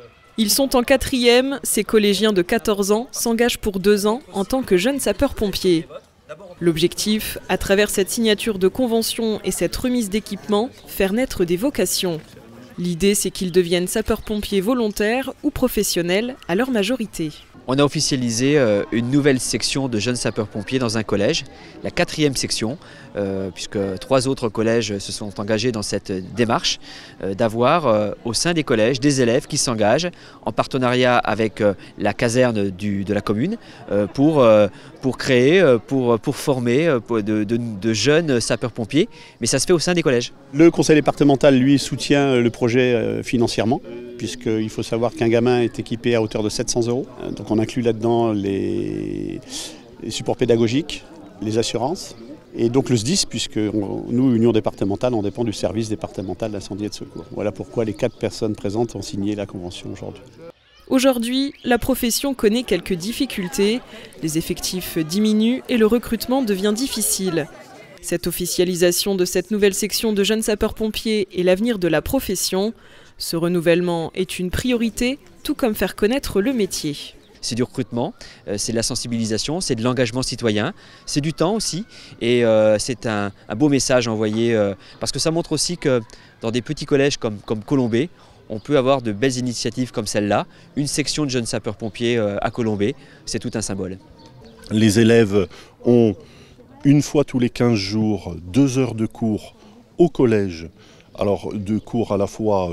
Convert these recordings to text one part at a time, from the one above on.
Ils sont en 4e, ces collégiens de 14 ans s'engagent pour 2 ans en tant que jeunes sapeurs-pompiers. L'objectif, à travers cette signature de convention et cette remise d'équipement, faire naître des vocations. L'idée, c'est qu'ils deviennent sapeurs-pompiers volontaires ou professionnels à leur majorité. On a officialisé une nouvelle section de jeunes sapeurs-pompiers dans un collège, la 4e section, puisque 3 autres collèges se sont engagés dans cette démarche, d'avoir au sein des collèges des élèves qui s'engagent en partenariat avec la caserne de la commune pour créer, pour former de jeunes sapeurs-pompiers, mais ça se fait au sein des collèges. Le conseil départemental, lui, soutient le projet financièrement, puisqu'il faut savoir qu'un gamin est équipé à hauteur de 700 €. Donc on inclut là-dedans les supports pédagogiques, les assurances, et donc le SDIS, puisque nous, Union départementale, on dépend du service départemental d'incendie et de secours. Voilà pourquoi les 4 personnes présentes ont signé la convention aujourd'hui. Aujourd'hui, la profession connaît quelques difficultés, les effectifs diminuent et le recrutement devient difficile. Cette officialisation de cette nouvelle section de jeunes sapeurs-pompiers est l'avenir de la profession. Ce renouvellement est une priorité, tout comme faire connaître le métier. C'est du recrutement, c'est de la sensibilisation, c'est de l'engagement citoyen, c'est du temps aussi et c'est un beau message envoyé parce que ça montre aussi que dans des petits collèges comme Colombey, on peut avoir de belles initiatives comme celle-là. Une section de jeunes sapeurs-pompiers à Colombey, c'est tout un symbole. Les élèves ont une fois tous les 15 jours 2 heures de cours au collège, alors de cours à la fois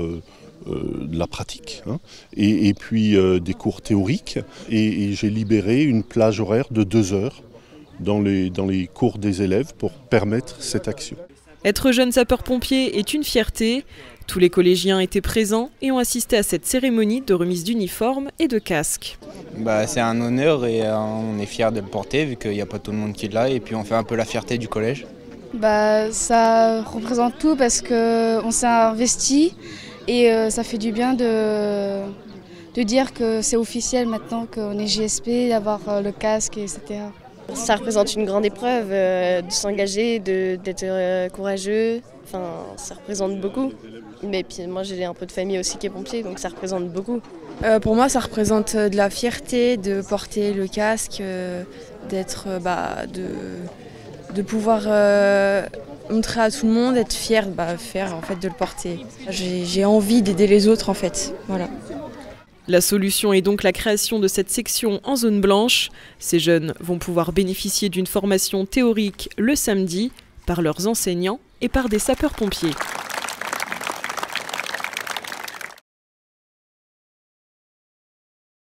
de la pratique et puis des cours théoriques, et j'ai libéré une plage horaire de 2 heures dans les cours des élèves pour permettre cette action. Être jeune sapeur-pompier est une fierté. Tous les collégiens étaient présents et ont assisté à cette cérémonie de remise d'uniformes et de casques. C'est un honneur et on est fiers de le porter vu qu'il n'y a pas tout le monde qui l'a, et puis on fait un peu la fierté du collège. Ça représente tout parce qu'on s'est investi et ça fait du bien de dire que c'est officiel maintenant qu'on est GSP, d'avoir le casque, etc. Ça représente une grande épreuve de s'engager, d'être courageux, ça représente beaucoup. Mais puis moi j'ai un peu de famille aussi qui est pompier, donc ça représente beaucoup. Pour moi ça représente de la fierté de porter le casque, de pouvoir montrer à tout le monde, être fier de le porter. J'ai envie d'aider les autres en fait, voilà. La solution est donc la création de cette section en zone blanche. Ces jeunes vont pouvoir bénéficier d'une formation théorique le samedi par leurs enseignants et par des sapeurs-pompiers.